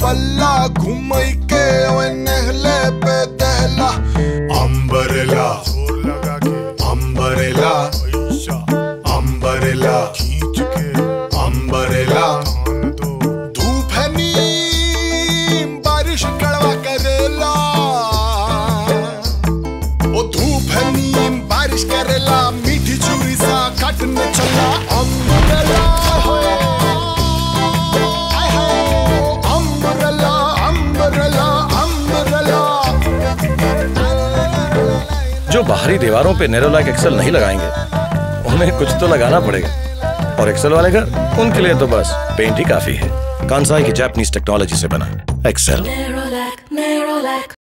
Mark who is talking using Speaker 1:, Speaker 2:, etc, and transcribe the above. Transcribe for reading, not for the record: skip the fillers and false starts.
Speaker 1: बल्ला घुमई के नहले पे दहला अम्बरेला लगा के अम्बरेला अम्बरेला खींच के अम्बरेला धूप है नीम बारिश कड़वा करेला ओ धूप है नीम बारिश करेला मीठी चूरी सा काटने चला अम्बरेला
Speaker 2: जो बाहरी दीवारों पे नेरोलैक एक्सेल नहीं लगाएंगे उन्हें कुछ तो लगाना पड़ेगा और एक्सेल वाले घर उनके लिए तो बस पेंट ही काफी है। कांसाई की जापानीज टेक्नोलॉजी से बना एक्सेल।